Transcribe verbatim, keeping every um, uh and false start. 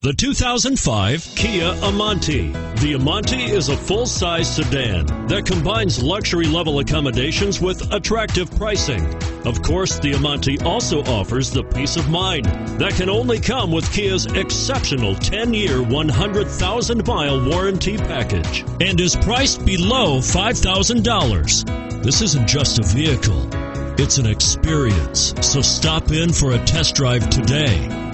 The two thousand five Kia Amanti. The Amanti is a full-size sedan that combines luxury-level accommodations with attractive pricing. Of course, the Amanti also offers the peace of mind that can only come with Kia's exceptional ten-year, one hundred thousand mile warranty package and is priced below five thousand dollars. This isn't just a vehicle, it's an experience. So stop in for a test drive today.